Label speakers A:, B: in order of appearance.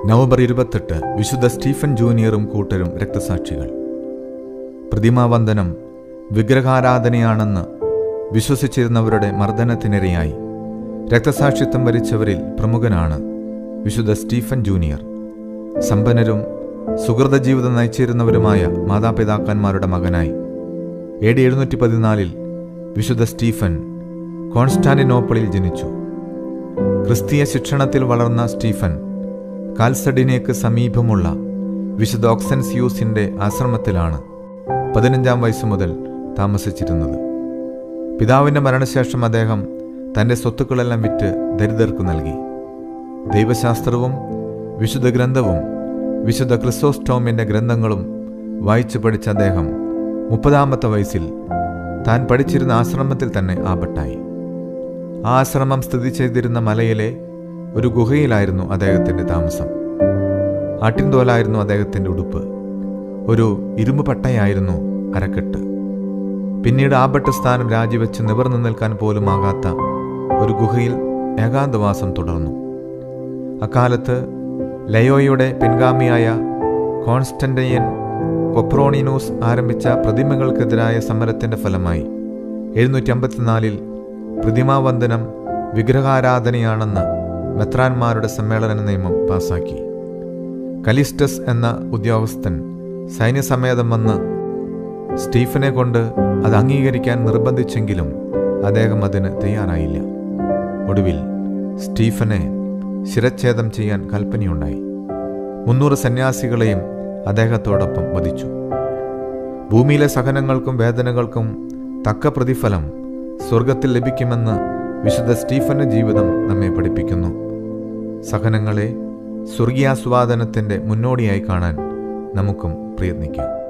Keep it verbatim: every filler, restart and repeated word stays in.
A: November ഇരുപത്തെട്ട് വിശുദ്ധ Stephen ജൂനിയറും കൂട്ടരും രക്തസാക്ഷികൾ. പ്രതിമാവന്ദനം വിഗ്രഹാരാധനയാണെന്ന് വിശ്വസിച്ചിരുന്നവരുടെ മർദ്ദനത്തിനിരയായി രക്തസാക്ഷിത്വം വരിച്ചവരിൽ പ്രമുഖനാണ് വിശുദ്ധ സ്റ്റീഫൻ ജൂനിയർ. സമ്പന്നരും സുഹൃത ജീവിതം നയിച്ചിരുന്നവരുമായ മാതാപിതാക്കന്മാരുടെ മകനായി എ ഡി എഴുന്നൂറ്റി പതിനാലിൽ വിശുദ്ധ സ്റ്റീഫൻ കോൺസ്റ്റാന്റിനോപ്പിളിൽ ജനിച്ചു. ക്രിസ്തീയ ശിക്ഷണത്തിൽ വളർന്ന സ്റ്റീഫൻ കാൽസഡിനേക്ക് സമീപമുള്ള വിശുദ്ധ ഓക്സൻസിയൂസിന്റെ ആശ്രമത്തിലാണ് പതിനഞ്ചാം വയസ്സു മുതൽ താമസിച്ചിരുന്നത്. പിതാവിൻ്റെ മരണശേഷം അദ്ദേഹം തൻ്റെ സ്വത്തുക്കളെല്ലാം വിറ്റ് ദരിദ്രർക്ക് നൽകി. ദൈവശാസ്ത്രവും വിശുദ്ധ ഗ്രന്ഥവും വിശുദ്ധ ക്രിസോസ്റ്റോമിൻ്റെ ഗ്രന്ഥങ്ങളും വായിച്ചു പഠിച്ച അദ്ദേഹം മുപ്പതാമത്തെ വയസ്സിൽ താൻ പഠിച്ചിരുന്ന ആശ്രമത്തിൽ തന്നെ ആപത്തായി. ആ ആശ്രമം സ്ഥിതി ചെയ്തിരുന്ന മലയിലെ ഒരു ഗുഹയിലായിരുന്നു അദ്ദേഹത്തിൻ്റെ താമസം. ആട്ടിൻതോലായിരുന്നു അദ്ദേഹത്തിൻ്റെ ഉടുപ്പ്. ഒരു ഇരുമ്പ് പട്ടയായിരുന്നു അരക്കെട്ട്. പിന്നീട് ആപട്ട് സ്ഥാനം രാജിവെച്ച് നിവർന്നു നിൽക്കാൻ പോലും ആകാത്ത ഒരു ഗുഹയിൽ ഏകാന്തവാസം തുടർന്നു. അക്കാലത്ത് ലയോയുടെ പിൻഗാമിയായ കോൺസ്റ്റന്റൈൻ കൊപ്രോണിനൂസ് ആരംഭിച്ച പ്രതിമകൾക്കെതിരായ സമരത്തിൻ്റെ ഫലമായി എഴുന്നൂറ്റി അമ്പത്തിനാലിൽ പ്രതിമാവന്ദനം വിഗ്രഹാരാധനയാണെന്ന് മെത്രാന്മാരുടെ സമ്മേളന നിയമം പാസാക്കി. കലിസ്റ്റസ് എന്ന ഉദ്യോഗസ്ഥൻ സൈന്യസമേതം വന്ന് സ്റ്റീഫനെ കൊണ്ട് അത് അംഗീകരിക്കാൻ നിർബന്ധിച്ചെങ്കിലും അദ്ദേഹം അതിന് തയ്യാറായില്ല. ഒടുവിൽ സ്റ്റീഫനെ ശിരച്ഛേദം ചെയ്യാൻ കൽപ്പനയുണ്ടായി. മുന്നൂറ് സന്യാസികളെയും അദ്ദേഹത്തോടൊപ്പം വധിച്ചു. ഭൂമിയിലെ സഹനങ്ങൾക്കും വേദനകൾക്കും തക്ക പ്രതിഫലം സ്വർഗത്തിൽ ലഭിക്കുമെന്ന് വിശുദ്ധ സ്റ്റീഫന്റെ ജീവിതം നമ്മെ പഠിപ്പിക്കുന്നു. സഹനങ്ങളെ സ്വർഗീയാസ്വാദനത്തിൻ്റെ മുന്നോടിയായി കാണാൻ നമുക്കും പ്രയത്നിക്കാം.